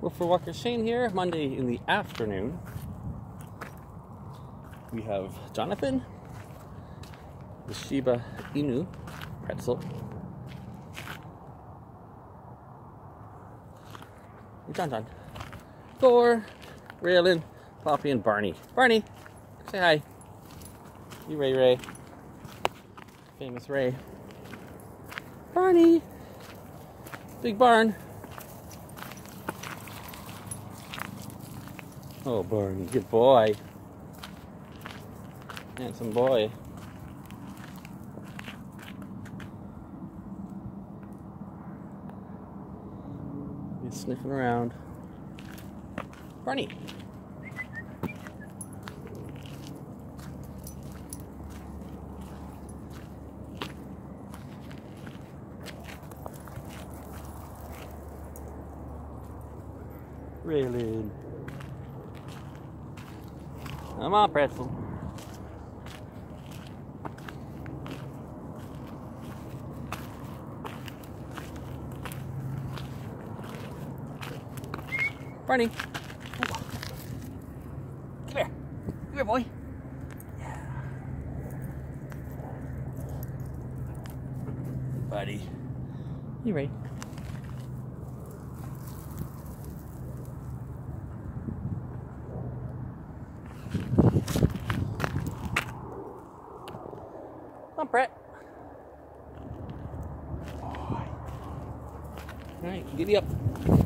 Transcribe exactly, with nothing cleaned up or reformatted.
Woofer Walker Shane here, Monday in the afternoon. We have Johnathon, the Shiba Inu, Pretzel, and Johnathon, Thor, Raylan, Poppy, and Barney. Barney, say hi. You Ray Ray. Famous Ray. Barney. Big barn. Oh, Barney, good boy. Handsome boy. He's sniffing around. Barney. Raylan. Come on, Pretzel. Barney. Come here. Come here, boy. Yeah. Buddy. You ready? Come on, Brett. All right, giddy up.